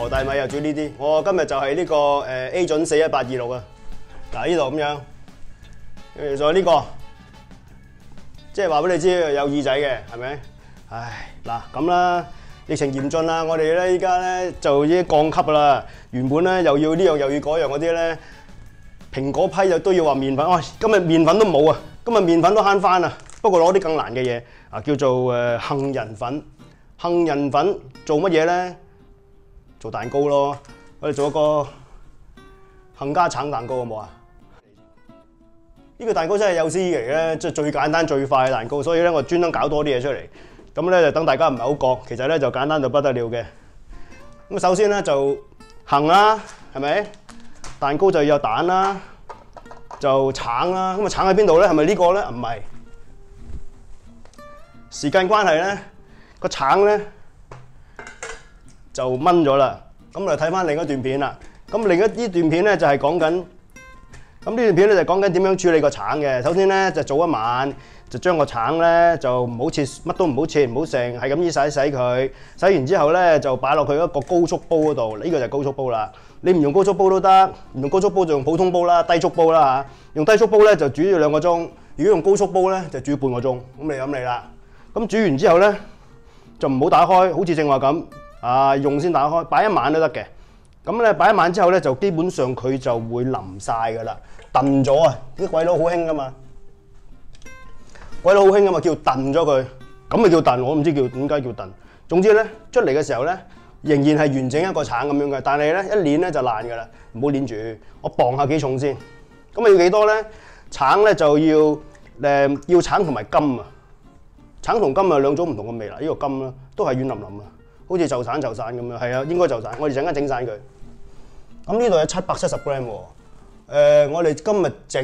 和大米又煮呢啲。我今日就係呢個A 準41826啊。嗱呢度咁樣，跟住仲有呢個，即係話俾你知有耳仔嘅，係咪？唉，嗱咁啦，疫情嚴峻啦，我哋咧依家咧就已經降級啦。原本咧又要呢樣又要嗰樣嗰啲咧，蘋果批就都要話麵粉，今日麵粉都冇啊，今日麵粉都慳翻啊。不過攞啲更難嘅嘢啊，叫做杏仁粉。杏仁粉做乜嘢咧？做蛋糕咯。我哋做一個杏加橙蛋糕好冇啊？呢個蛋糕真係有史以嚟咧，即係最簡單最快嘅蛋糕，所以咧我專登搞多啲嘢出嚟。咁咧就等大家唔係好覺，其實咧就簡單到不得了嘅。咁首先咧就杏啦，係咪？蛋糕就要有蛋啦，就橙啦。咁啊橙喺邊度咧？係咪呢個咧？唔係。時間關係咧，個橙咧就炆咗啦。咁我哋睇翻另一段片啦。咁另一呢段片咧就係講緊，咁呢段片咧就講緊點樣處理個橙嘅。首先咧就早一晚就將個橙咧就唔好切，乜都唔好切，唔好剩，係咁依洗佢。洗完之後咧就擺落去一個高速煲嗰度。呢個就係高速煲啦。你唔用高速煲都得，唔用高速煲就用普通煲啦，低速煲啦嚇。用低速煲咧就煮咗2個鐘，如果用高速煲咧就煮半個鐘。咁你飲你啦。咁煮完之後咧就唔好打開，好似正話咁啊，用先打開，擺一晚都得嘅。咁咧擺一晚之後咧就基本上佢就會腍晒噶啦，燉咗啊！啲鬼佬好興噶嘛，鬼佬好興噶嘛，叫燉咗佢，咁咪叫燉，我唔知叫點解叫燉。總之咧出嚟嘅時候咧仍然係完整一個橙咁樣嘅，但係咧一捏咧就爛噶啦，唔好捏住。我磅下幾重先，咁啊要幾多咧？橙咧就要橙同埋金啊！橙同金啊兩種唔同嘅味啦，呢個金啦都係軟腍腍啊，好似就散咁樣，係啊，應該就散。我哋陣間整散佢。咁呢度有770 gram 喎。我哋今日整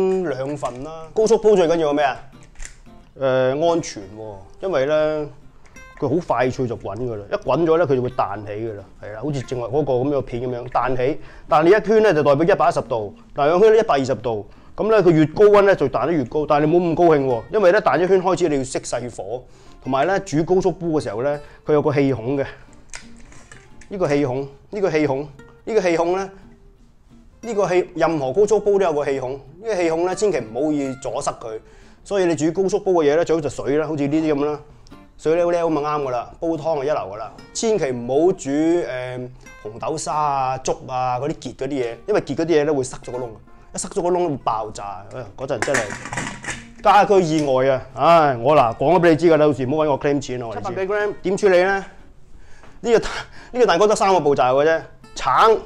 2份啦。高速煲最緊要係咩啊？安全喎，因為咧佢好快脆就滾噶啦，一滾咗咧佢就會彈起噶啦，係啦，好似正話嗰個咁樣片咁樣彈起。但係你一圈咧就代表110度，但係兩圈咧120度。咁咧佢越高溫咧就彈得越高，但係你冇咁高興喎，因為咧彈一圈開始你要熄細火，同埋咧煮高速煲嘅時候咧，佢有個氣孔嘅。呢個氣孔，呢個氣孔，呢個氣孔咧，呢個氣任何高速煲都有個氣孔。呢個氣孔咧千祈唔好以阻塞佢，所以你煮高速煲嘅嘢咧最好就水啦，好似呢啲咁啦，水溜溜咁就啱噶啦，煲湯係一流噶啦。千祈唔好煮紅豆沙啊、粥啊嗰啲結嗰啲嘢，因為結嗰啲嘢咧會塞咗個窿。一塞咗個窿會爆炸，嗰陣真係家居意外啊！唉，我嗱講咗俾你知㗎啦，到時唔好揾我 claim 錢啊！我700幾 gram 點處理咧？呢個蛋糕得3個步驟嘅啫，橙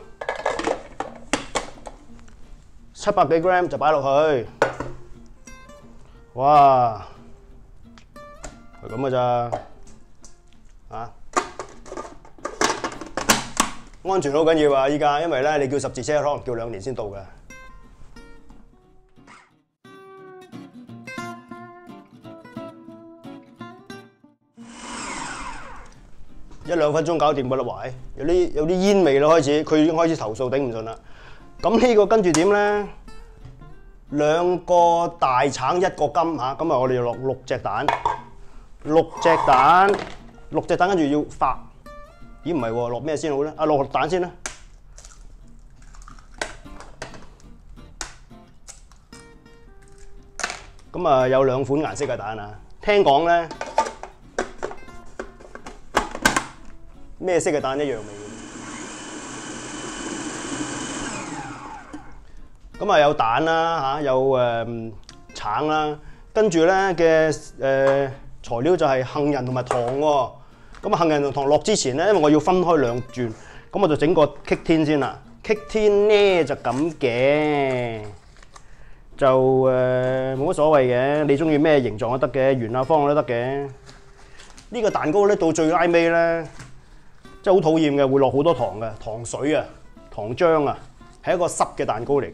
700幾 gram 就擺落去，哇，係咁嘅咋啊！安全好緊要啊！依家因為咧你叫10字車可能叫2年先到嘅。1-2分鐘搞掂㗎啦，喂！有啲煙味啦，開始佢已經開始投訴頂唔順啦。咁呢個跟住點咧？2個大橙1個金嚇，咁啊我哋要落6隻蛋，6隻蛋跟住要發。咦唔係喎，落咩先好咧？啊落蛋先啦。咁啊有2款顏色嘅蛋啊，聽講咧。咩色嘅蛋一樣味嘅。咁啊有蛋啦嚇，有橙啦，跟住咧嘅材料就係杏仁同埋糖喎。咁啊杏仁同糖落之前咧，因為我要分開2轉，咁我就整個棘天先啦。棘天咧就咁嘅，就冇乜所謂嘅，你中意咩形狀都得嘅，圓啊方都得嘅。呢個蛋糕咧到最拉尾咧。真係好討厭嘅，會落好多糖嘅，糖水啊、糖漿啊，係一個濕嘅蛋糕嚟嘅。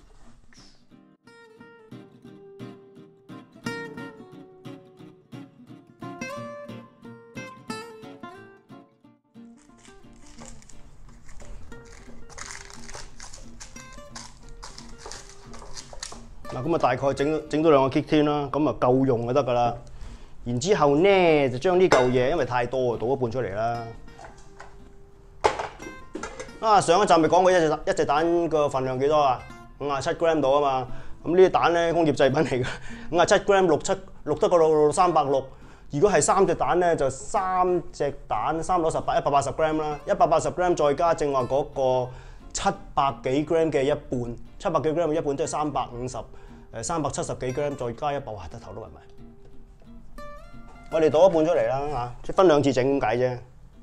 嗱，咁啊大概整到2個 kick 天啦，咁啊夠用就得㗎啦。然之後呢，就將呢嚿嘢，因為太多啊，倒一半出嚟啦。 上一集咪講過一隻蛋個份量幾多啊？57g 到啊嘛。咁呢啲蛋咧工業製品嚟嘅，57g 六得個360。如果係3隻蛋咧，就3隻蛋3攞18 180g 啦，180g 再加正話嗰個700幾 g 嘅一半，700幾 g 嘅一半即係370，370幾 g 再加100，哇得頭都暈埋。我哋倒一半出嚟啦嚇，即分2次整咁解啫。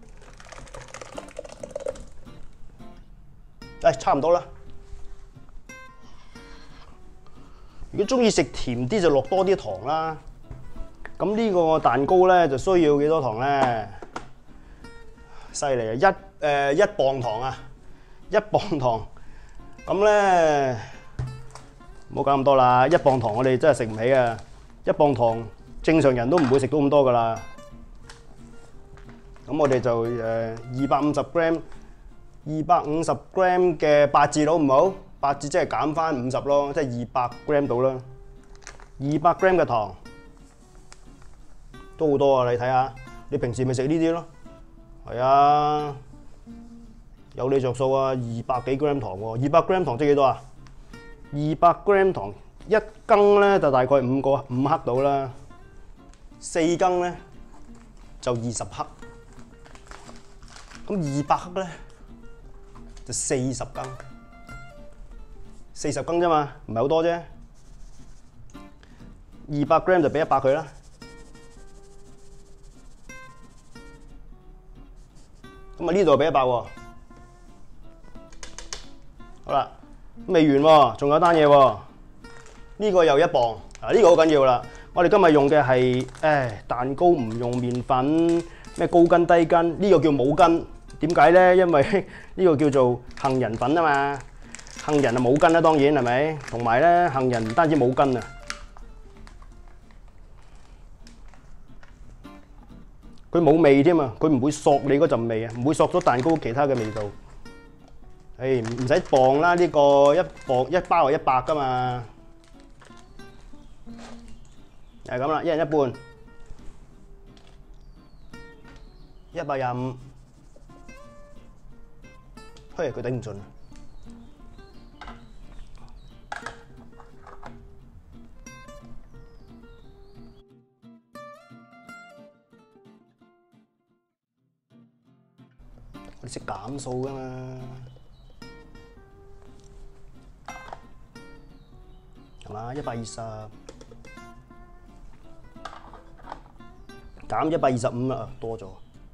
差唔多啦。如果中意食甜啲就落多啲糖啦。咁呢個蛋糕咧就需要幾多糖咧？犀利啊！1磅糖啊，1磅糖。咁咧唔好搞咁多啦，1磅糖我哋真係食唔起啊！1磅糖正常人都唔會食到咁多噶啦。咁我哋就250g 嘅八字好唔好？八字即係減翻50咯，即係200g 到啦。200g 嘅糖。都好多啊！你睇下，你平時咪食呢啲咯，係啊，有你着數啊！200幾 g 糖喎，200g 糖即係幾多啊？200g 糖一羹咧就大概5克到啦，4羹咧就20克，咁200克咧就40羹，40羹啫嘛，唔係好多啫。200g 就俾100佢啦。咁啊呢度俾100喎，好啦，未完喎，仲有單嘢喎，呢個又1磅，呢個好緊要啦。我哋今日用嘅係蛋糕唔用麵粉，咩高筋低筋，呢個叫冇筋。點解咧？因為呢個叫做杏仁粉啊嘛，杏仁啊冇筋啦，當然係咪？同埋咧，杏仁唔單止冇筋啊。佢冇味添啊！佢唔會索你嗰陣味啊，唔會索咗蛋糕其他嘅味道。唔使磅啦，呢個一包係100噶嘛，係咁啦，一人一半，125。佢頂唔順啊！我哋識減數噶嘛，係嘛？120減125啦，多咗，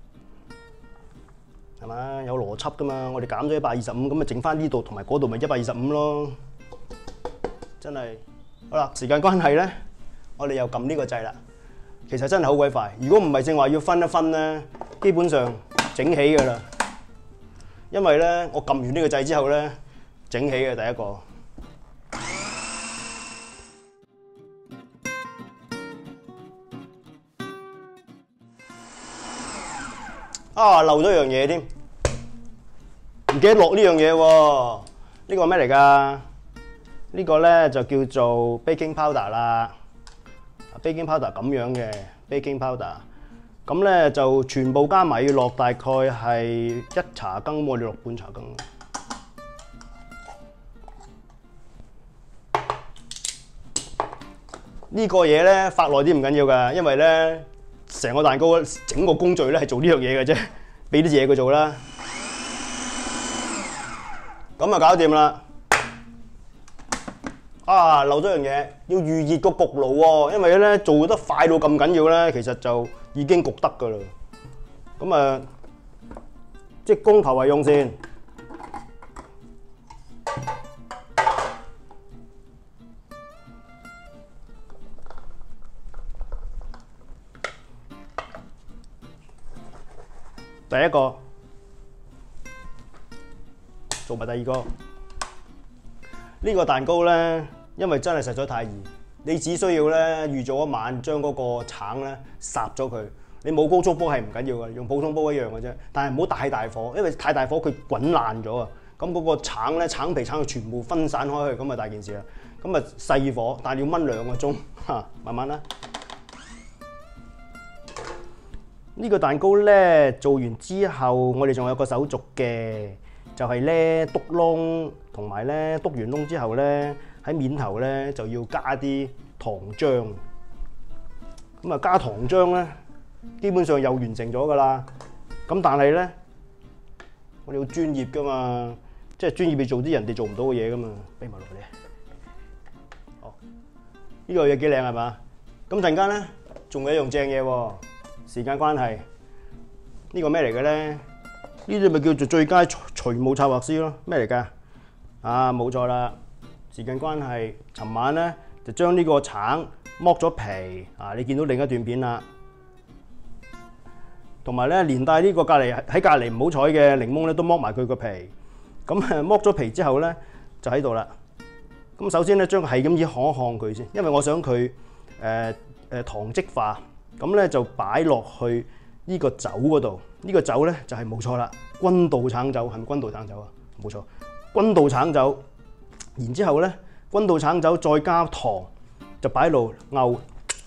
係嘛？有邏輯噶嘛？我哋減咗125，咁咪剩翻呢度同埋嗰度咪125咯，真係好啦。時間關係咧，我哋又撳呢個掣啦。其實真係好鬼快，如果唔係正話要分一分咧，基本上整起㗎啦。因為咧，我撳完呢個掣之後咧，整起嘅第一個。漏咗樣嘢添，唔記得落呢樣嘢喎。呢個咩嚟㗎？呢個咧就叫做 baking powder 啦。baking powder 咁樣嘅 baking powder。咁咧就全部加埋要落大概係1茶羹，我哋落半茶羹。呢個嘢咧發耐啲唔緊要㗎，因為咧成個蛋糕整個工序咧係做呢樣嘢嘅啫，俾啲嘢佢做啦。咁就搞掂啦。漏咗樣嘢，要預熱個焗爐喎，因為咧做得快到咁緊要咧，其實就已經焗得㗎啦。咁啊，即係公頭係用先。第一個，做埋第二個。呢個蛋糕咧，因為真係實在太易，你只需要咧預早一晚將嗰個橙咧烚咗佢。你冇高速煲係唔緊要嘅，用普通煲一樣嘅啫。但係唔好太大火，因為太大火佢滾爛咗啊。咁嗰個橙咧，橙皮橙佢全部分散開去，咁啊大件事啦。咁啊細火，但係你要燜2個鐘嚇，慢慢啦。呢個蛋糕咧做完之後，我哋仲有個手續嘅。 就係咧篤窿，同埋咧篤完窿之後咧喺面頭咧就要加啲糖漿。咁啊加糖漿咧，基本上又完成咗㗎啦。咁但係咧，我哋好專業㗎嘛，即係專業去做啲人哋做唔到嘅嘢㗎嘛。俾埋落嚟。好，呢個嘢幾靚係嘛？咁陣間咧仲有一樣正嘢喎。時間關係，呢個咩嚟嘅咧？呢啲咪叫做最佳除霧策劃師咯？咩嚟㗎？啊，冇錯啦！時間關係，尋晚咧就將呢個橙剝咗皮啊！你見到另一段片啦，同埋咧連帶呢個喺隔離唔好彩嘅檸檬咧都剝埋佢個皮。咁剝咗皮之後咧就喺度啦。咁首先咧將佢係咁以烘一烘佢先，因為我想佢糖質化。咁咧就擺落去呢個酒嗰度。呢個酒咧就係冇錯啦，君度橙酒係咪君度橙酒啊？冇錯，君度橙酒。然之後咧，君度橙酒再加糖，就擺喺度漚。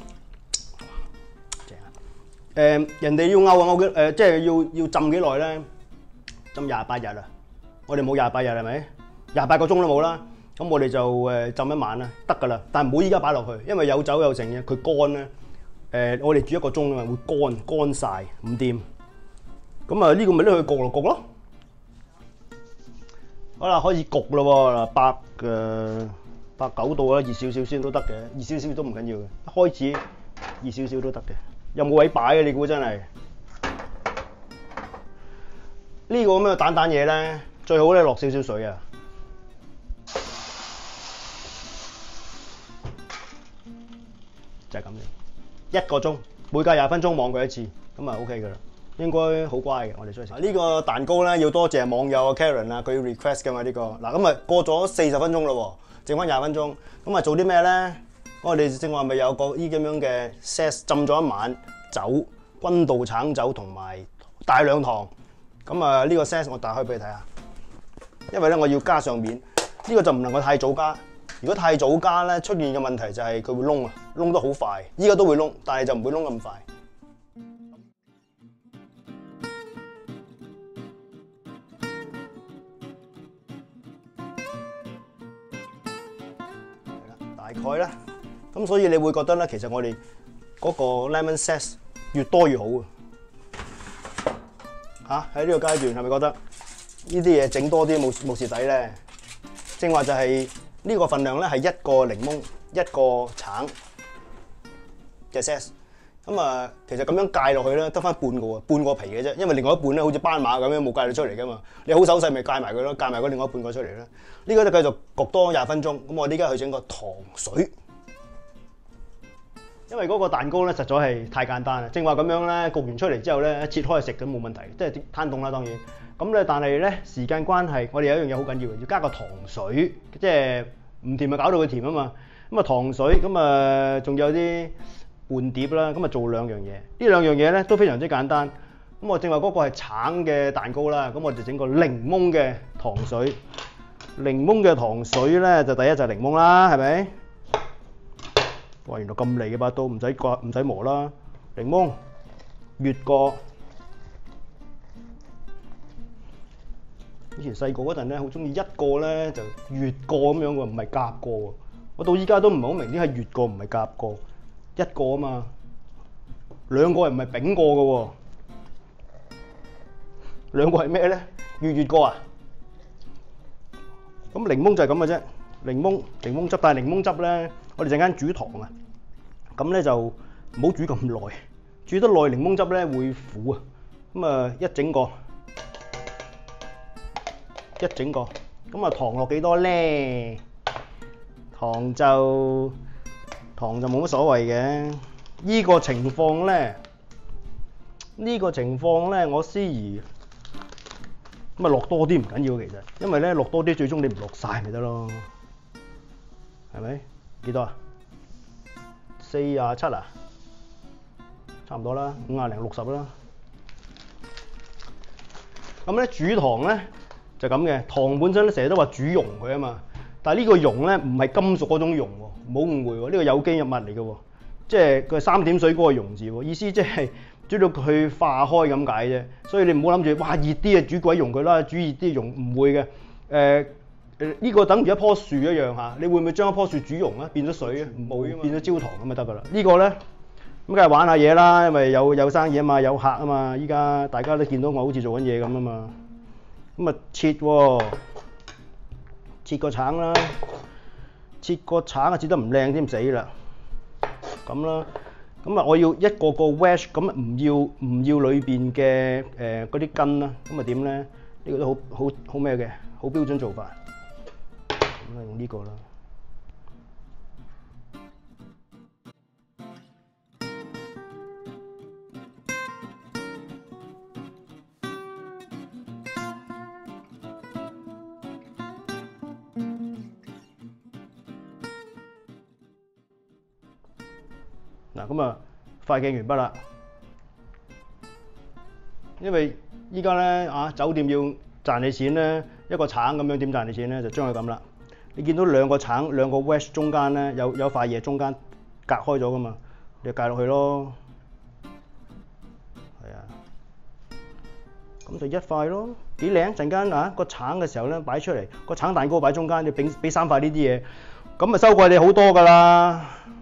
正啊！人哋要漚啊，漚即係要浸幾耐咧？浸28日啊！我哋冇28日係咪？28個鐘都冇啦。咁我哋就浸一晚啦，得㗎啦。但係唔好依家擺落去，因為有酒有剩嘅，佢乾咧。我哋煮1個鐘啊嘛，會乾晒，唔掂。咁啊，呢個咪拎去焗咯。好啦，開始焗咯喎，190度啦，熱少少先都得嘅，熱少少都唔緊要嘅。一開始熱少少都得嘅。有冇位擺啊？你估真係？呢個咁嘅蛋嘢咧，最好咧落少少水啊。就係咁樣。1個鐘，每隔20分鐘望佢一次，咁啊 OK 噶啦，應該好乖嘅。我哋出去食呢個蛋糕咧，要多謝網友啊 Karen 啊，佢要 request 㗎嘛呢個。嗱咁啊過咗40分鐘咯喎，剩翻20分鐘，咁啊做啲咩咧？我哋正話咪有個呢咁樣嘅 set 浸咗一晚酒，君度橙酒同埋大量糖。咁啊呢個 set 我打開俾你睇下，因為咧我要加上面，呢個就唔能夠太早加。如果太早加咧，出現嘅問題就係佢會燶啊，燶得好快。依家都會燶，但係就唔會燶咁快。係啦，大概啦。咁所以你會覺得咧，其實我哋嗰個 lemon zest 越多越好啊！喺呢個階段係咪覺得呢啲嘢整多啲冇蝕底咧？正話就係。呢個份量咧係1個檸檬1個橙嘅 zest， 咁啊其實咁樣戒落去咧得翻半個皮嘅啫，因為另外一半咧好似斑馬咁樣冇戒到出嚟噶嘛，你好手勢咪戒埋佢咯，戒埋嗰另外一半個出嚟啦。呢個就繼續焗多20分鐘，咁我呢家去整個糖水，因為嗰個蛋糕咧實在係太簡單啦，正話咁樣咧焗完出嚟之後咧切開食咁冇問題，即係攤凍啦當然。咁咧，但係咧時間關係，我哋有一樣嘢好緊要嘅，要加個糖水，即係唔甜咪搞到佢甜啊嘛。咁啊糖水，咁啊仲有啲伴碟啦，咁啊做2樣嘢。呢2樣嘢咧都非常之簡單。咁我正話嗰個係橙嘅蛋糕啦，咁我就整個檸檬嘅糖水。檸檬嘅糖水咧就第一就係檸檬啦，係咪？哇！原來咁利嘅把刀，唔使刮唔使磨啦。檸檬越過。以前細個嗰陣咧，好中意1個咧就越過咁樣喎，唔係夾過喎。我到依家都唔係好明點解越過唔係夾過，1個啊嘛，2個又唔係丙過嘅喎，2個係咩咧？越過啊！咁檸檬就係咁嘅啫，檸檬汁，但係檸檬汁咧，我哋陣間煮糖啊，咁咧就唔好煮咁耐，煮得耐檸檬汁咧會苦啊。咁啊一整個。咁啊糖落幾多咧？糖就冇乜所謂嘅。呢個情況咧，我思怡咁啊落多啲唔緊要其實，因為咧落多啲最終你唔落晒咪得咯，係咪？幾多啊？47啊？差唔多啦，50零60啦。咁咧煮糖咧。就咁嘅，糖本身咧成日都話煮溶佢啊嘛，但係呢個溶咧唔係金屬嗰種溶喎，唔好誤會喎，呢個有機物嚟嘅喎，即係佢係3點水嗰個溶字喎，意思即係煮到佢化開咁解啫。所以你唔好諗住哇熱啲啊煮鬼溶佢啦，煮熱啲溶唔會嘅。呢個等於一棵樹一樣嚇，你會唔會將一棵樹煮溶啊？變咗水啊？唔會啊嘛，變咗焦糖咁就得噶啦。呢個咧咁梗係玩下嘢啦，因為有生意啊嘛，有客啊嘛。依家大家都見到我好似做緊嘢咁啊嘛。咁啊切喎，切個橙啦，切個橙啊切得唔靚添死啦。咁啦，咁啊我要一個個 wedge， 咁唔要裏邊嘅嗰啲根啦。咁啊點咧？呢個都好咩嘅，好標準做法。咁啊用呢個啦。嗱咁啊，快鏡完畢啦。因為依家咧酒店要賺你錢咧，一個橙咁樣點賺你錢咧？就將佢咁啦。你見到兩個橙兩個 wedge 中間咧有塊嘢中間隔開咗噶嘛？你就介落去咯。係啊，咁就一塊咯，幾靚！陣間個橙嘅時候咧擺出嚟，個橙蛋糕擺中間，你俾3塊呢啲嘢，咁咪收貴你好多噶啦。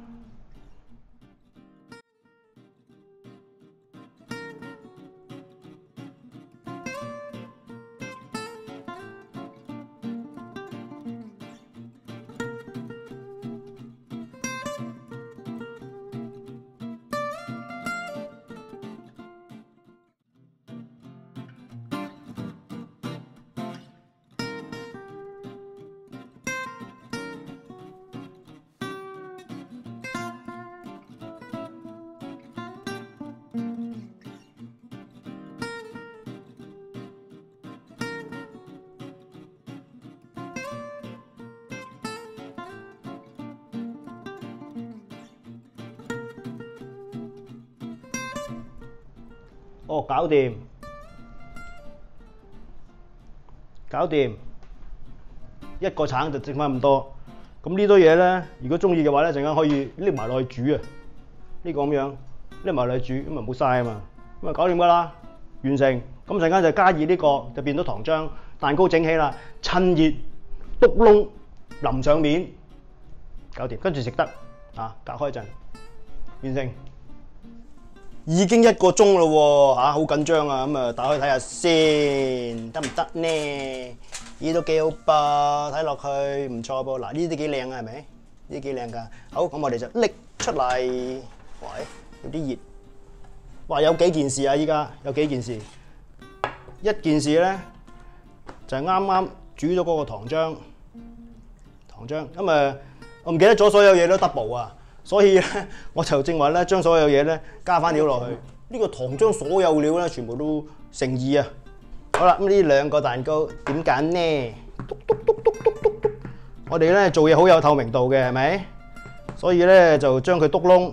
哦，搞掂，一個橙就剩翻咁多。咁呢堆嘢咧，如果中意嘅話咧，陣間可以拎埋落去煮啊。呢個咁樣拎埋落去煮，咁啊冇嘥啊嘛。咁啊搞掂噶啦，完成。咁陣間就加熱呢個，就變咗糖漿蛋糕整起啦。趁熱篤窿淋上面，搞掂。跟住食得隔開陣，完成。已經1個鐘咯喎，好緊張啊！咁啊，打開睇下先，得唔得呢？呢都幾好噃，睇落去唔錯噃。嗱，呢啲幾靚啊，係咪？呢啲幾靚㗎。好，咁我哋就拎出嚟。喂，有啲熱。哇，有幾件事啊！依家有幾件事。一件事咧，就係啱啱煮咗嗰個糖漿。咁啊，我唔記得咗所有嘢都 double 啊！所以咧，我就正話咧，將所有嘢咧加翻料落去。呢個糖漿所有料咧，全部都誠意啊！好啦，咁呢2個蛋糕點揀呢？我哋咧做嘢好有透明度嘅，係咪？所以咧就將佢篤窿，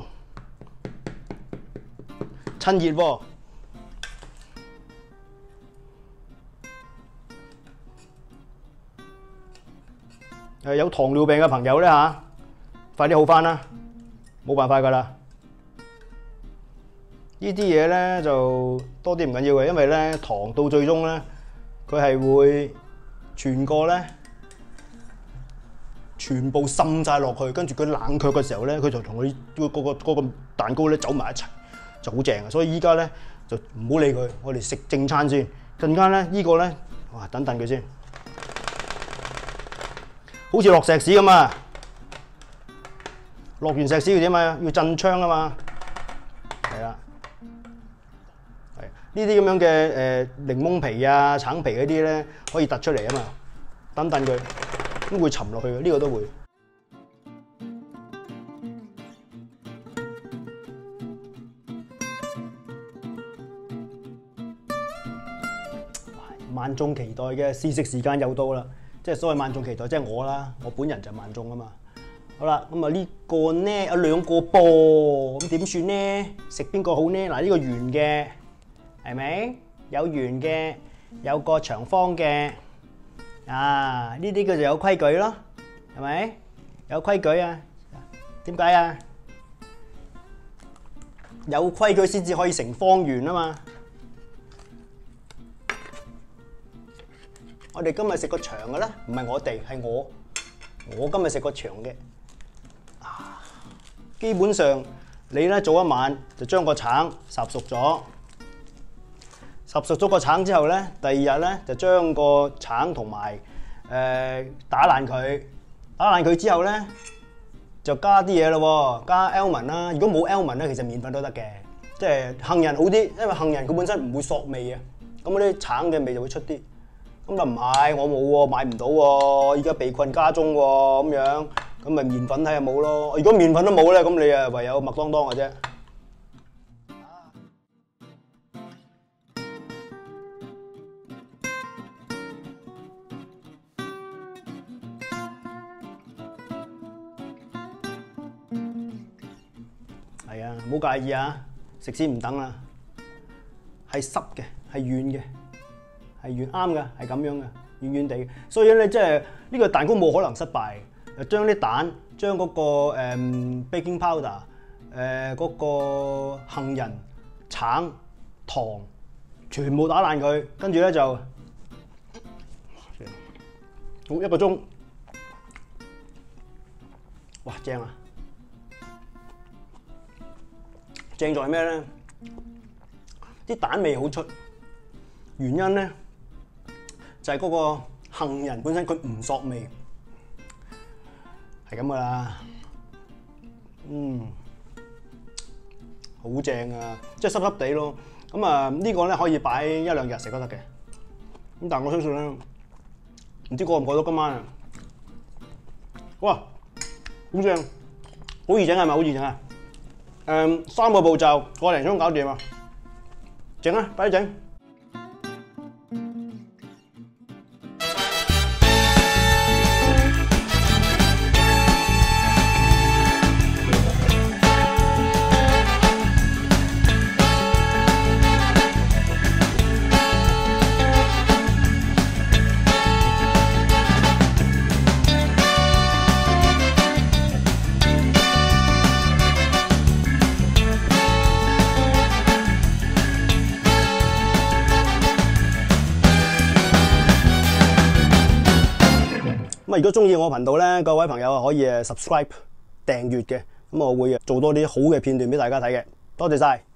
趁熱喎。有糖尿病嘅朋友咧快啲好翻啦！冇辦法㗎啦，呢啲嘢咧就多啲唔緊要嘅，因為咧糖到最終咧，佢係會全部滲晒落去，跟住佢冷卻嘅時候咧，佢就同佢嗰個蛋糕咧走埋一齊，就好正嘅。所以依家咧就唔好理佢，我哋食正餐先。陣間咧呢個咧，哇等佢先，好似落石屎咁啊！落完石屎要點啊？要震槍啊嘛，係啦，係呢啲咁樣嘅檸檬皮啊、橙皮嗰啲咧，可以突出嚟啊嘛，等佢，咁會沉落去嘅，呢個都會。萬眾期待嘅試食時間又到啦，即係所謂萬眾期待，即係我啦，我本人就萬眾啊嘛。好啦，咁啊呢個呢有2個噃，咁點算呢？食邊個好呢？嗱，呢個圓嘅係咪？有圓嘅，有個長方嘅，呢啲叫做有規矩咯，係咪？有規矩啊？點解啊？ 有規矩先至可以成方圓啊嘛。我哋今日食個長嘅啦，唔係我哋，係我今日食個長嘅。基本上你咧早一晚就將個橙烚熟咗，烚熟咗個橙之後咧，第二日咧就將個橙同埋打爛佢，打爛佢之後咧就加啲嘢咯，加 almond 啦。如果冇 almond咧，其實麵粉都得嘅，即係杏仁好啲，因為杏仁佢本身唔會索味啊，咁嗰啲橙嘅味就會出啲。咁就唔係，我冇喎，買唔到喎，依家被困家中喎，咁樣，咁咪麵粉睇下冇咯。如果麵粉都冇咧，咁你啊唯有麥當當嘅啫。係啊，唔好介意啊，食先唔等啊，係濕嘅，係軟嘅。係圓啱嘅，係咁樣嘅，軟軟地嘅。所以咧，即係呢個蛋糕冇可能失敗。將啲蛋，將嗰個baking powder，嗰個杏仁、橙、糖，全部打爛佢，跟住咧就好1個鐘。哇，正啊！正在係咩咧？啲蛋味好出，原因咧，就係嗰個杏仁本身佢唔索味，係咁噶啦。好正啊！即係濕濕地咯。咁啊，呢個咧可以擺1、2日食都得嘅。咁但係我相信咧，唔知過唔過到今晚啊？哇，好正，好易整係咪？好易整啊！3個步驟，1個零鐘搞掂啊！整啊，快啲整！如果中意我頻道咧，各位朋友可以subscribe 訂閱嘅，咁我會做多啲好嘅片段俾大家睇嘅。多謝晒。